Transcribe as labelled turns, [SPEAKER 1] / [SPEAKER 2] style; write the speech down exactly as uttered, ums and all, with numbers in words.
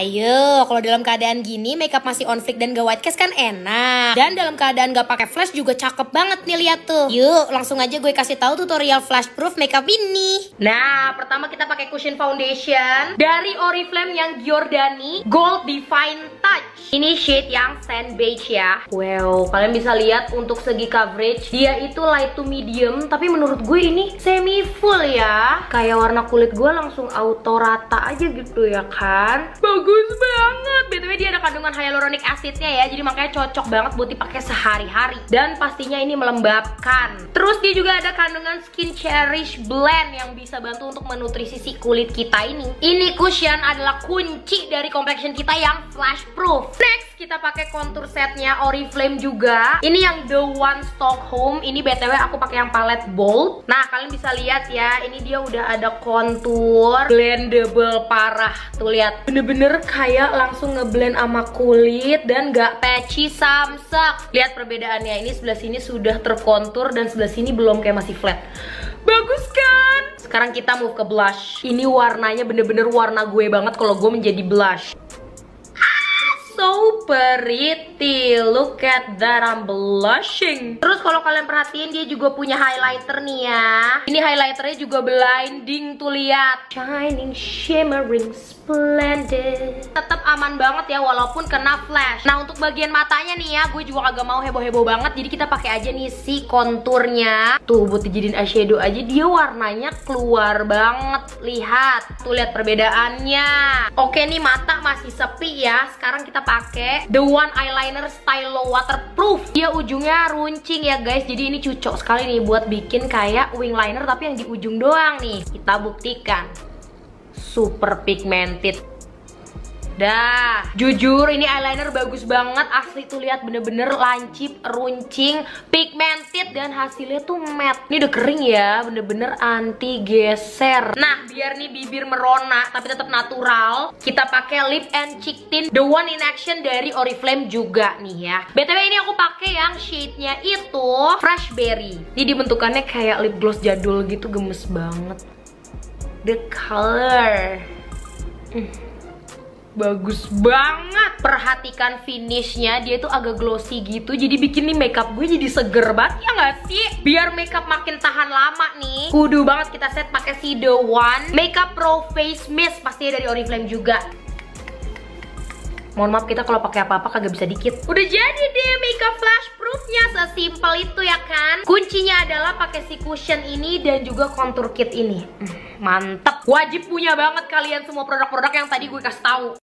[SPEAKER 1] Ayo, kalau dalam keadaan gini makeup masih on fleek dan gak white cast kan enak. Dan dalam keadaan gak pakai flash juga cakep banget nih, lihat tuh. Yuk, langsung aja gue kasih tahu tutorial flash proof makeup ini. Nah, pertama kita pakai cushion foundation dari Oriflame yang Giordani Gold Divine Touch. Ini shade yang sand beige ya. Wow, kalian bisa lihat untuk segi coverage dia itu light to medium, tapi menurut gue ini semi full ya. Kayak warna kulit gue langsung auto rata aja gitu ya kan. Bagus banget. B T W dia ada kandungan hyaluronic acidnya ya, jadi makanya cocok banget buat dipakai sehari-hari. Dan pastinya ini melembabkan. Terus dia juga ada kandungan Skin Cherish Blend yang bisa bantu untuk menutrisi si kulit kita ini. Ini cushion adalah kunci dari complexion kita yang flash proof. Next kita pakai contour setnya Oriflame juga. Ini yang The One Stockholm. Ini B T W aku pakai yang palette bold. Nah kalian bisa lihat ya, ini dia udah ada kontur blendable parah. Tuh lihat, bener-bener kayak langsung ngeblend sama kulit dan gak patchy samsak. Lihat perbedaannya, ini sebelah sini sudah terkontur dan sebelah sini belum, kayak masih flat. Bagus kan? Sekarang kita move ke blush. Ini warnanya bener-bener warna gue banget kalau gue menjadi blush. So pretty, look at that, I'm blushing. Terus kalau kalian perhatiin dia juga punya highlighter nih ya. Ini highlighternya juga blinding tuh, lihat. Shining, shimmering, splendid. Tetap aman banget ya walaupun kena flash. Nah untuk bagian matanya nih ya, gue juga agak mau heboh-heboh banget. Jadi kita pakai aja nih si konturnya. Tuh buat dijadiin eyeshadow aja dia warnanya keluar banget. Lihat, tuh lihat perbedaannya. Oke nih mata masih sepi ya. Sekarang kita pakai The One Eyeliner Stylo Waterproof. Dia ujungnya runcing ya guys. Jadi ini cocok sekali nih buat bikin kayak wing liner tapi yang di ujung doang nih. Kita buktikan. Super pigmented. Dah, jujur ini eyeliner bagus banget. Asli tuh lihat, bener-bener lancip, runcing, pigmented dan hasilnya tuh matte. Ini udah kering ya, bener-bener anti geser. Nah, biar nih bibir merona tapi tetap natural, kita pakai lip and cheek tint The One in Action dari Oriflame juga nih ya. B T W ini aku pakai yang shade-nya itu Fresh Berry. Ini dibentukannya kayak lip gloss jadul gitu, gemes banget. The color. Hmm. Bagus banget. Perhatikan finishnya, dia tuh agak glossy gitu. Jadi bikin nih makeup gue jadi seger banget ya gak sih? Biar makeup makin tahan lama nih, kudu banget kita set pakai si The One Makeup Pro Face Mist, pastinya dari Oriflame juga. Mohon maaf kita kalau pakai apa-apa kagak bisa dikit. Udah jadi deh makeup flash proofnya, sesimpel itu ya kan. Kuncinya adalah pakai si cushion ini dan juga contour kit ini. Mantep. Wajib punya banget kalian semua produk-produk yang tadi gue kasih tahu.